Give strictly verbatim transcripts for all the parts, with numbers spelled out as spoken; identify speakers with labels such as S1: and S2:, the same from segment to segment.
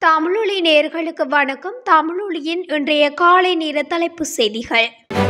S1: தமிழொலி நேயர்களுக்கு வணக்கம். தமிழொலியின் இன்றைய காலை நேர தலைப்புச் செய்திகள்.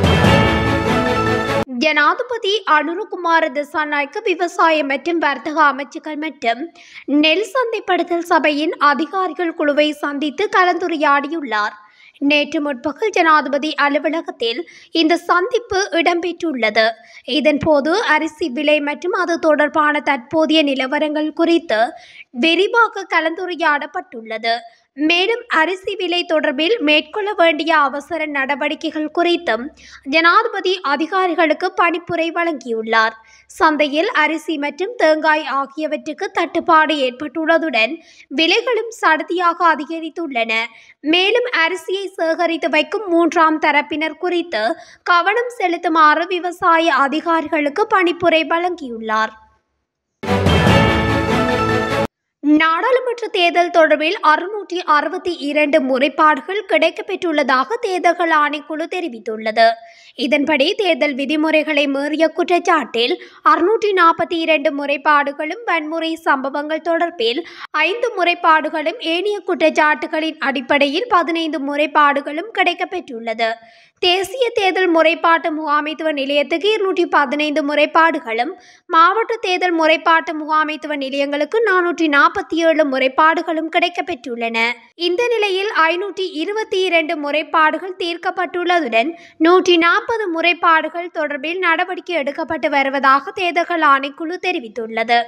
S1: ஜனாதிபதி அனுரகுமார திசாநாயக்க விவசாய மற்றும் வர்த்தக அமைச்சுகள் மற்றும் நெல் சந்தைப்படுத்தல் சபையின் அதிகாரிகள் குழுவை சந்தித்து கலந்துரையாடியுள்ளார். நேற்று முற்பகல் ஜனாதிபதி அலுவலகத்தில் இந்த சந்திப்பு இடம்பெற்றுள்ளது. இதன்போது அரிசி விலை மற்றும் அது தொடர்பான தற்போதைய நிலவரங்கள் குறித்து விரிவாக கலந்துரையாடப்பட்டுள்ளது. மேலும் அரிசி விலை தொடர்பில் மேற்கொள்ள வேண்டிய அவசர நடவடிக்கைகள் குறித்தும் ஜனாதிபதி அதிகாரிகளுக்கு பணிப்புரை வழங்கியுள்ளார். சந்தையில் அரிசி மற்றும் தேங்காய் ஆகியவற்றுக்கு தட்டுப்பாடு ஏற்பட்டுள்ளதுடன் விலைகளும் சடுதியாக அதிகரித்துள்ளன. மேலும் அரிசியை சேகரித்து வைக்கும் மூன்றாம் தரப்பினர் குறித்து கவனம் செலுத்துமாறு விவசாய அதிகாரிகளுக்கு பணிப்புரை வழங்கியுள்ளார். நாடாளுமன்ற தேர்தல் தொடர்பில் அறுநூற்றி அறுபத்தி இரண்டு முறைப்பாடுகள் கிடைக்கப்பெற்றுள்ளதாக தேர்தல்கள் ஆணைக்குழு தெரிவித்துள்ளது. இதன்படி தேர்தல் விதிமுறைகளை மீறிய குற்றச்சாட்டில் அறுநூற்றி நாற்பத்தி இரண்டு முறைப்பாடுகளும், வன்முறை சம்பவங்கள் தொடர்பில் ஐந்து முறைப்பாடுகளும், ஏனைய குற்றச்சாட்டுகளின் அடிப்படையில் பதினைந்து முறைப்பாடுகளும் கிடைக்கப்பெற்றுள்ளது. தேசிய தேர்தல் முறைப்பாட்டு முகாமைத்துவ நிலையத்துக்கு இருநூற்றி பதினைந்து முறைப்பாடுகளும், மாவட்ட தேர்தல் முறைப்பாட்டு முகாமைத்துவ நிலையங்களுக்கு நானூற்றி நாற்பத்தி ஏழு முறைப்பாடுகளும் கிடைக்கப்பெற்றுள்ளன. இந்த நிலையில் ஐநூற்றி இருபத்தி இரண்டு முறைப்பாடுகள் தீர்க்கப்பட்டுள்ளதுடன் நூற்றி நாற்பது முறைப்பாடுகள் தொடர்பில் நடவடிக்கை எடுக்கப்பட்டு வருவதாக தேர்தல்கள் ஆணைக்குழு தெரிவித்துள்ளது.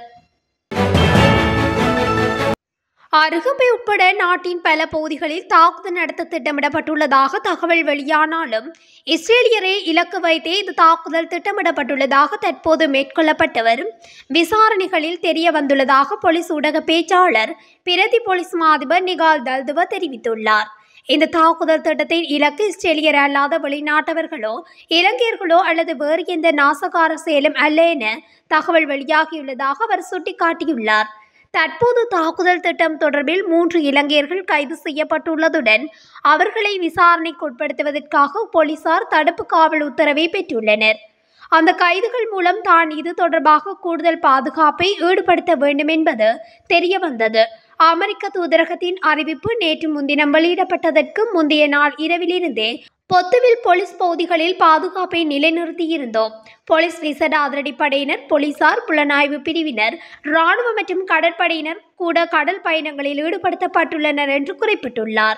S1: அருகம்பை உட்பட நாட்டின் பல பகுதிகளில் தாக்குதல் நடத்த திட்டமிடப்பட்டுள்ளதாக தகவல் வெளியானாலும் இஸ்ரேலியரை இலக்கு வைத்தே இந்த தாக்குதல் திட்டமிடப்பட்டுள்ளதாக தற்போது மேற்கொள்ளப்பட்டு வரும் விசாரணைகளில் தெரிய வந்துள்ளதாக போலீஸ் ஊடக பேச்சாளர் பிரதி போலீஸ் மா அதிபர் நிகால் தல்துவ தெரிவித்துள்ளார். இந்த தாக்குதல் திட்டத்தின் இலக்கு இஸ்ரேலியர் அல்லாத வெளிநாட்டவர்களோ, இலங்கையர்களோ அல்லது வேறு எந்த நாசகார செயலும் அல்ல என தகவல் வெளியாகியுள்ளதாக அவர் சுட்டிக்காட்டியுள்ளார். தற்போது தாக்குதல் திட்டம் தொடர்பில் மூன்று இலங்கையர்கள் கைது செய்யப்பட்டுள்ளதுடன் அவர்களை விசாரணைக்கு உட்படுத்துவதற்காக போலீசார் தடுப்பு காவல் உத்தரவை பெற்றுள்ளனர். அந்த கைதுகள் மூலம் தான் இது தொடர்பாக கூடுதல் பாதுகாப்பை ஈடுபடுத்த வேண்டும் என்பது தெரிய வந்தது. அமெரிக்க தூதரகத்தின் அறிவிப்பு நேற்று முன்தினம் வெளியிடப்பட்டதற்கு முந்தைய நாள் இரவிலிருந்தே பொத்துவில் போலீஸ் பகுதிகளில் பாதுகாப்பை நிலைநிறுத்தியிருந்தோம். போலீஸ் விசேட அதிரடிப்படையினர், போலீசார், புலனாய்வு பிரிவினர், இராணுவ மற்றும் கடற்படையினர் கூட கடல் பயணங்களில் ஈடுபடுத்தப்பட்டுள்ளனர் என்று குறிப்பிட்டுள்ளார்.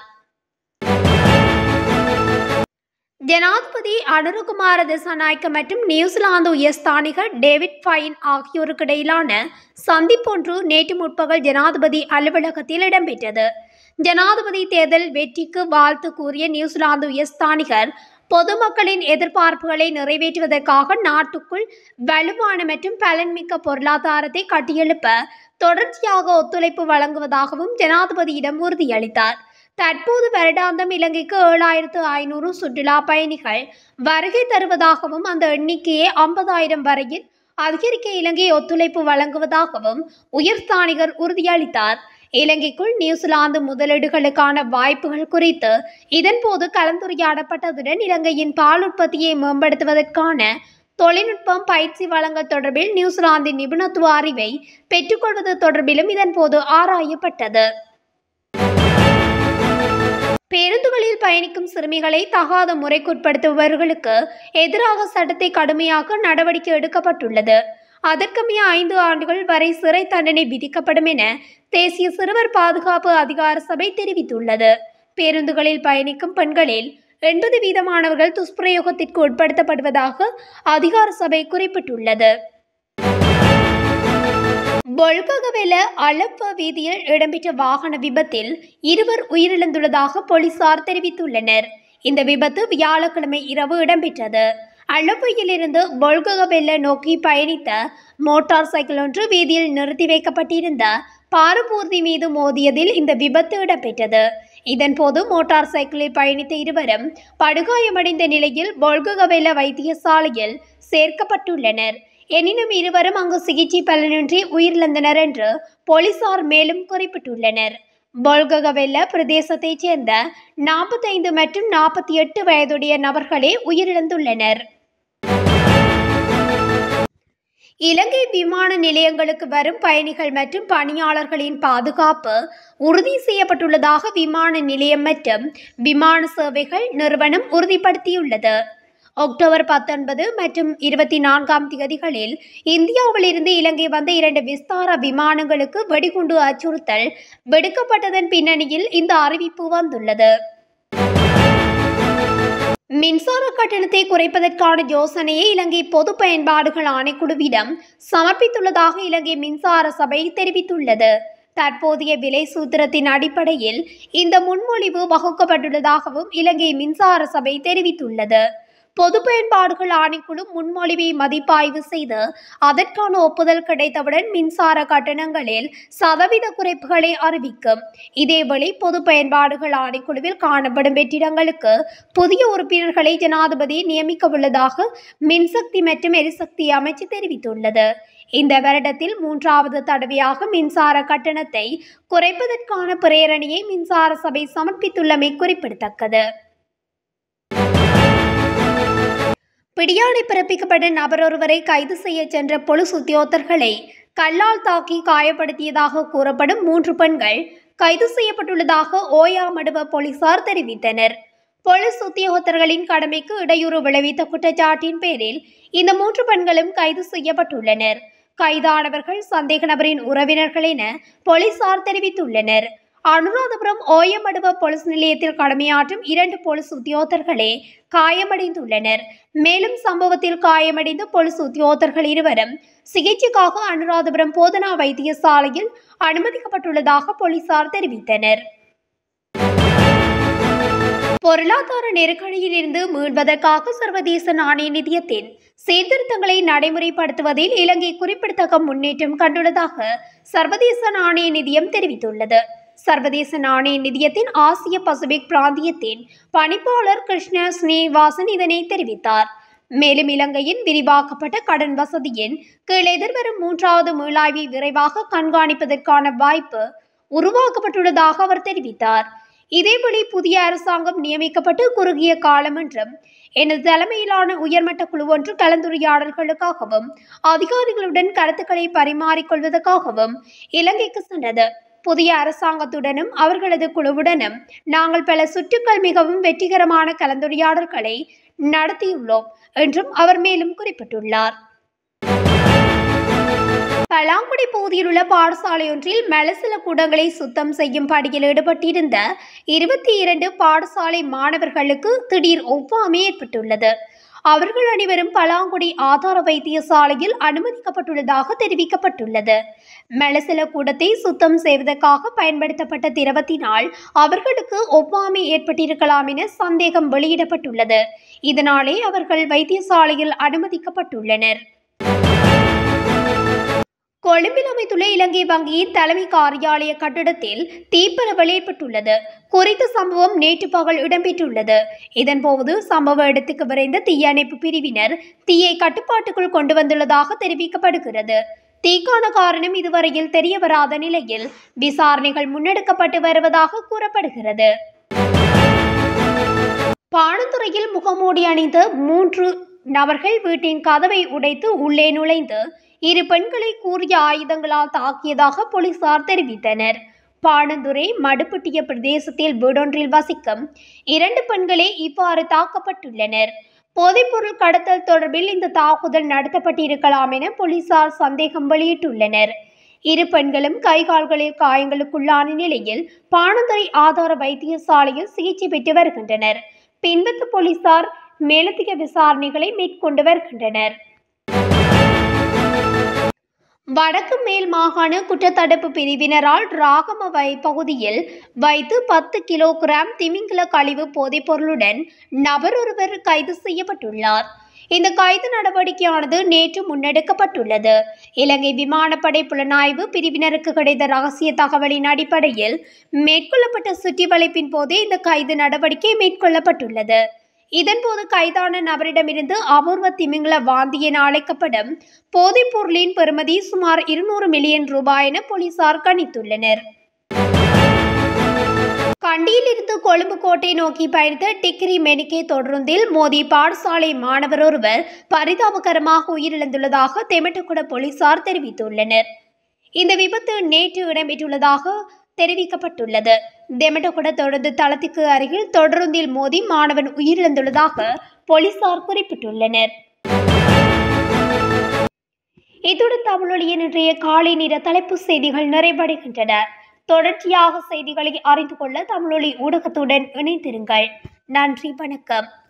S1: ஜனாதிபதி அனுரகுமார திசாநாயக்க மற்றும் நியூசிலாந்து உயர்ஸ்தானிகர் டேவிட் ஃபைன் ஆகியோருக்கிடையிலான சந்திப்பொன்று நேற்று முற்பகல் ஜனாதிபதி அலுவலகத்தில் இடம்பெற்றது. ஜனாதிபதி தேர்தல் வெற்றிக்கு வாழ்த்து கூறிய நியூசிலாந்து உயர்ஸ்தானிகர் பொதுமக்களின் எதிர்பார்ப்புகளை நிறைவேற்றுவதற்காக நாட்டுக்குள் வலுவான மற்றும் பலன்மிக்க பொருளாதாரத்தை கட்டியெழுப்ப தொடர்ச்சியாக ஒத்துழைப்பு வழங்குவதாகவும் ஜனாதிபதியிடம் உறுதியளித்தார். தற்போது வருடாந்தம் இலங்கைக்கு ஏழாயிரத்து ஐநூறு சுற்றுலா பயணிகள் வருகை தருவதாகவும் அந்த எண்ணிக்கையை ஐம்பதாயிரம் வரையில் அதிகரிக்க இலங்கை ஒத்துழைப்பு வழங்குவதாகவும் உயர்ஸ்தானிகர் உறுதியளித்தார். இலங்கைக்குள் நியூசிலாந்து முதலீடுகளுக்கான வாய்ப்புகள் குறித்து இதன்போது கலந்துரையாடப்பட்டதுடன் இலங்கையின் பால் உற்பத்தியை மேம்படுத்துவதற்கான தொழில்நுட்பம், பயிற்சி வழங்கல் தொடர்பில் நியூசிலாந்தின் நிபுணத்துவ அறிவை பெற்றுக்கொள்வது தொடர்பிலும் இதன்போது ஆராயப்பட்டது. பேருந்துகளில் பயணிக்கும் சிறுமிகளை தகாத முறைக்குட்படுத்துபவர்களுக்கு எதிராக சட்டத்தை கடுமையாக நடவடிக்கை எடுக்கப்பட்டுள்ளது. அதற்கமைய ஐந்து ஆண்டுகள் வரை சிறை தண்டனை விதிக்கப்படும் என தேசிய சிறுவர் பாதுகாப்பு அதிகார சபை தெரிவித்துள்ளது. பேருந்துகளில் பயணிக்கும் பெண்களில் எண்பது வீதமானவர்கள் துஷ்பிரயோகத்திற்கு உட்படுத்தப்படுவதாக அதிகார சபை குறிப்பிட்டுள்ளது. பொல்ககவெல அலப்ப வீதியில் இடம்பெற்ற வாகன விபத்தில் இருவர் உயிரிழந்துள்ளதாக போலீசார் தெரிவித்துள்ளனர். இந்த விபத்து வியாழக்கிழமை இரவு இடம்பெற்றது. அலப்பையிலிருந்து பொல்ககவெல நோக்கி பயணித்த மோட்டார் சைக்கிள் ஒன்று வீதியில் நிறுத்தி வைக்கப்பட்டிருந்த பாரபூர்தி மீது மோதியதில் இந்த விபத்து இடம்பெற்றது. இதன்போது மோட்டார் சைக்கிளில் பயணித்த இருவரும் படுகாயமடைந்த நிலையில் பொல்ககவெல வைத்தியசாலையில் சேர்க்கப்பட்டுள்ளனர். எனினும் இருவரும் அங்கு சிகிச்சை பலனின்றி உயிரிழந்தனர் என்று போலீசார் மேலும் குறிப்பிட்டுள்ளனர். பொல்ககவெல பிரதேசத்தைச் சேர்ந்த நாற்பத்தி ஐந்து மற்றும் நாற்பத்தி எட்டு வயதுடைய நபர்களே உயிரிழந்துள்ளனர். இலங்கை விமான நிலையங்களுக்கு வரும் பயணிகள் மற்றும் பணியாளர்களின் பாதுகாப்பு உறுதி செய்யப்பட்டுள்ளதாக விமான நிலையம் மற்றும் விமான சேவைகள் நிறுவனம் உறுதிப்படுத்தியுள்ளது. அக்டோபர் பத்தொன்பது மற்றும் இருபத்தி நான்காம் தேதிகளில் இந்தியாவிலிருந்து இலங்கை வந்த இரண்டு விஸ்தார விமானங்களுக்கு வெடிகுண்டு அச்சுறுத்தல் விடுக்கப்பட்டதன் பின்னணியில் இந்த அறிவிப்பு வந்துள்ளது. மின்சார கட்டணத்தை குறைப்பதற்கான யோசனையை இலங்கை பொது பயன்பாடுகள் ஆணைக்குழுவிடம் சமர்ப்பித்துள்ளதாக இலங்கை மின்சார சபை தெரிவித்துள்ளது. தற்போதைய விலை சூத்திரத்தின் அடிப்படையில் இந்த முன்மொழிவு வகுக்கப்பட்டுள்ளதாகவும் இலங்கை மின்சார சபை தெரிவித்துள்ளது. பொது பயன்பாடுகள் ஆணைக்குழு முன்மொழிவை மதிப்பாய்வு செய்து அதற்கான ஒப்புதல் கிடைத்தவுடன் மின்சார கட்டணங்களில் சதவீத குறைப்புகளை அறிவிக்கும். இதேவேளை பொது பயன்பாடுகள் ஆணைக்குழுவில் காணப்படும் வெற்றிடங்களுக்கு புதிய உறுப்பினர்களை ஜனாதிபதி நியமிக்க உள்ளதாக மின்சக்தி மற்றும் எரிசக்தி அமைச்சு தெரிவித்துள்ளது. இந்த வருடத்தில் மூன்றாவது தடவையாக மின்சார கட்டணத்தை குறைப்பதற்கான பிரேரணையை மின்சார சபை சமர்ப்பித்துள்ளமை குறிப்பிடத்தக்கது. பிடியாணை பிறப்பிக்கப்பட்ட நபரொருவரை கைது செய்ய சென்ற போலீஸ் உத்தியோகத்தர்களை கல்லால் தாக்கி காயப்படுத்தியதாக கூறப்படும் மூன்று பெண்கள் கைது செய்யப்பட்டுள்ளதாக ஓயாமடுவ போலீசார் தெரிவித்தனர். போலீஸ் உத்தியோகத்தர்களின் கடமைக்கு இடையூறு விளைவித்த குற்றச்சாட்டின் பேரில் இந்த மூன்று பெண்களும் கைது செய்யப்பட்டுள்ளனர். கைதானவர்கள் சந்தேக நபரின் உறவினர்கள் என போலீசார் தெரிவித்துள்ளனர். அனுராதபுரம் ஓயமடுவ போலீஸ் நிலையத்தில் கடமையாற்றும் இரண்டு போலீஸ் உத்தியோகத்தர்களே காயமடைந்துள்ளனர். மேலும் சம்பவத்தில் காயமடைந்த போலீஸ் உத்தியோகத்தர்கள் இருவரும் சிகிச்சைக்காக அனுராதபுரம் போதனா வைத்தியசாலையில் அனுமதிக்கப்பட்டுள்ளதாக போலீசார் தெரிவித்தனர். பொருளாதார நெருக்கடியில் இருந்து மீள்வதற்காக சர்வதேச நாணய நிதியத்தின் சீர்திருத்தங்களை நடைமுறைப்படுத்துவதில் இலங்கை குறிப்பிடத்தக்க முன்னேற்றம் கண்டுள்ளதாக சர்வதேச நாணய நிதியம் தெரிவித்துள்ளது. சர்வதேச நாணய நிதியத்தின் ஆசிய பசிபிக் பிராந்தியத்தின் பணிப்பாளர் கிருஷ்ண ஸ்ரீனிவாசன் இதனை தெரிவித்தார். மேலும் இலங்கையின் விரிவாக்கப்பட்ட கடன் வசதியின் கீழ் எதிர்வரும் மூன்றாவது மீளாய்வை விரைவாக கண்காணிப்பதற்கான வாய்ப்பு உருவாக்கப்பட்டுள்ளதாக அவர் தெரிவித்தார். இதேவேளை புதிய அரசாங்கம் நியமிக்கப்பட்டு குறுகிய காலம் என்றும் எனது தலைமையிலான உயர்மட்ட குழு ஒன்று கலந்துரையாடல்களுக்காகவும் அதிகாரிகளுடன் கருத்துக்களை பரிமாறிக்கொள்வதற்காகவும் இலங்கைக்கு சென்றது. புதிய அரசாங்கத்துடனும் அவர்களது குழுவுடனும் நாங்கள் பல சுற்றுக்கள் மிகவும் வெற்றிகரமான கலந்துரையாடல்களை நடத்தியுள்ளோம் என்றும் அவர் மேலும் குறிப்பிட்டுள்ளார். பலாங்குடி பகுதியில் உள்ள பாடசாலை ஒன்றில் மலசில கூடங்களை சுத்தம் செய்யும் பணியில் ஈடுபட்டிருந்த இருபத்தி இரண்டு பாடசாலை மாணவர்களுக்கு திடீர் ஒவ்வாமை ஏற்பட்டுள்ளது. அவர்கள் அனைவரும் பலாங்குடி ஆதார வைத்தியசாலையில் அனுமதிக்கப்பட்டுள்ளதாக தெரிவிக்கப்பட்டுள்ளது. மலசில கூடத்தை சுத்தம் செய்வதற்காக பயன்படுத்தப்பட்ட திரவத்தினால் அவர்களுக்கு ஒவ்வாமை ஏற்பட்டிருக்கலாம் என சந்தேகம் வெளியிடப்பட்டுள்ளது. இதனாலே அவர்கள் வைத்தியசாலையில் அனுமதிக்கப்பட்டுள்ளனர். கொழும்பில் அமைந்துள்ள இலங்கை வங்கியின் தலைமை காரியாலய கட்டிடத்தில் தீப்பரவல் ஏற்பட்டுள்ளது. குறித்த சம்பவம் நேற்று பகல் இடம்பெற்றுள்ளது. இதன்போது சம்பவ இடத்துக்கு விரைந்த தீயணைப்பு பிரிவினர் தீயை கட்டுப்பாட்டுக்குள் கொண்டு வந்துள்ளதாக தெரிவிக்கப்படுகிறது. தீக்கான காரணம் இதுவரையில் தெரியவராத நிலையில் விசாரணைகள் முன்னெடுக்கப்பட்டு வருவதாக கூறப்படுகிறது. பாணந்துறையில் முகமூடி அணிந்த மூன்று நபர்கள் வீட்டின் கதவை உடைத்து உள்ளே நுழைந்து இரு பெண்களை கூறிய ஆயுதங்களால் தாக்கியதாக போலீசார் தெரிவித்தனர். பாணந்துறை மடுப்பட்டிய பிரதேசத்தில் வீடொன்றில் வசிக்கும் இரண்டு பெண்களே இவ்வாறு தாக்கப்பட்டுள்ளனர். போதைப்பொருள் கடத்தல் தொடர்பில் இந்த தாக்குதல் நடத்தப்பட்டிருக்கலாம் என போலீசார் சந்தேகம் வெளியிட்டுள்ளனர். இரு பெண்களும் கைகால்களில் காயங்களுக்குள்ளான நிலையில் பாணந்துறை ஆதார வைத்தியசாலையில் சிகிச்சை பெற்று வருகின்றனர். பின்பற்ற போலீசார் மேலதிக விசாரணைகளை மேற்கொண்டு வருகின்றனர். வடக்கு மேல் மாகாண குற்றத்தடுப்பு பிரிவினரால் ராகமவை பகுதியில் வைத்து பத்து கிலோகிராம் திமிங்கல கழிவு போதைப் பொருளுடன் நபர் ஒருவர் கைது செய்யப்பட்டுள்ளார். இந்த கைது நடவடிக்கையானது நேற்று முன்னெடுக்கப்பட்டுள்ளது. இலங்கை விமானப்படை புலனாய்வு பிரிவினருக்கு கிடைத்த ரகசிய தகவலின் அடிப்படையில் மேற்கொள்ளப்பட்ட சுற்றி வளைப்பின் போதே இந்த கைது நடவடிக்கை மேற்கொள்ளப்பட்டுள்ளது. இதன்போது கைதான நபரிடமிருந்து அபூர்வ திமிங்கல வாந்தி என அழைக்கப்படும் போதைப் பொருளின் பெறுமதி சுமார் இருநூறு மில்லியன் ரூபாய் என போலீசார் கணித்துள்ளனர். கண்டி கண்டியிலிருந்து கொழும்பு கோட்டை நோக்கி பயணித்த டிகிரி மெனிக்கே தொடருந்தில் மோதி பாடசாலை மாணவர் ஒருவர் பரிதாபகரமாக உயிரிழந்துள்ளதாக தெமட்டகுட போலீசார் தெரிவித்துள்ளனர். இந்த விபத்து நேற்று இடம்பெற்றுள்ளதாக தெரிவிக்கப்பட்டுள்ளது. தெமட்டகுட தொடர்ந்து தளத்திற்கு அருகில் தொடருந்தில் மோதி மாணவன் உயிரிழந்துள்ளதாக போலீசார் குறிப்பிட்டுள்ளனர். இத்துடன் தமிழொலியின் இன்றைய காலை நேர தலைப்பு செய்திகள் நிறைவடைகின்றன. தொடர்ச்சியாக செய்திகளை அறிந்து கொள்ள தமிழொலி ஊடகத்துடன் இணைந்திருங்கள். நன்றி, வணக்கம்.